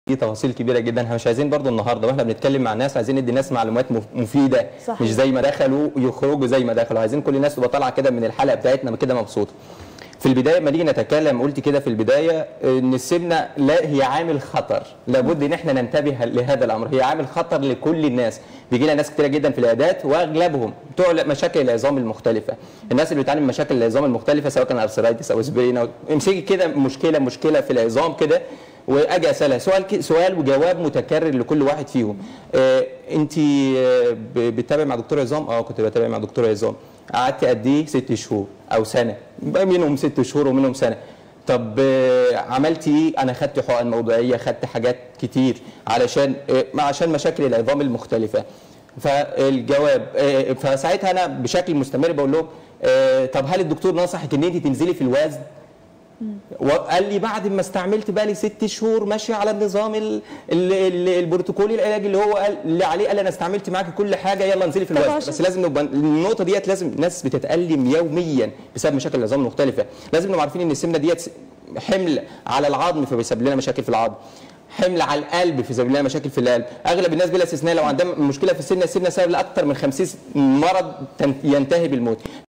في تفاصيل كبيره جدا. احنا مش عايزين برضو النهارده واحنا بنتكلم مع الناس عايزين ندي الناس معلومات مفيده. صحيح. مش زي ما دخلوا يخرجوا زي ما دخلوا، عايزين كل الناس تبقى طالعه كده من الحلقه بتاعتنا كده مبسوطه. في البدايه لما نيجي نتكلم قلت كده في البدايه ان السمنه لا هي عامل خطر، لابد ان احنا ننتبه لهذا الامر، هي عامل خطر لكل الناس. بيجي لنا ناس كتيره جدا في العيادات واغلبهم بتوع مشاكل العظام المختلفه، الناس اللي بتعاني من مشاكل العظام المختلفه سواء كان ارثرايتس او اسبرين او امسكي كده مشكله في العظام كده واجي اسالها سؤال وجواب متكرر لكل واحد فيهم. انت بتتابع مع دكتور عظام؟ كنت بتابع مع دكتور عظام. قعدت قد ايه؟ 6 شهور او سنه، منهم 6 شهور ومنهم سنه. طب عملت ايه؟ انا خدت حقن موضعيه، خدت حاجات كتير عشان مشاكل العظام المختلفه. فالجواب فساعتها انا بشكل مستمر بقول لهم طب هل الدكتور نصحك ان انت تنزلي في الوزن؟ وقال لي بعد ما استعملت بقى لي 6 شهور ماشيه على النظام البروتوكولي العلاجي اللي هو قال اللي عليه، قال انا استعملت معاكي كل حاجه يلا انزلي في الوزن. بس لازم نبقى النقطه ديت، لازم الناس بتتالم يوميا بسبب مشاكل العظام المختلفه، لازم نبقى عارفين ان السمنه ديت حمل على العظم فبيسبب لنا مشاكل في العظم، حمل على القلب فبيسبب لنا مشاكل في القلب. اغلب الناس بلا استثناء لو عندها مشكله في السمنه سبب لاكثر من 50 مرض ينتهي بالموت.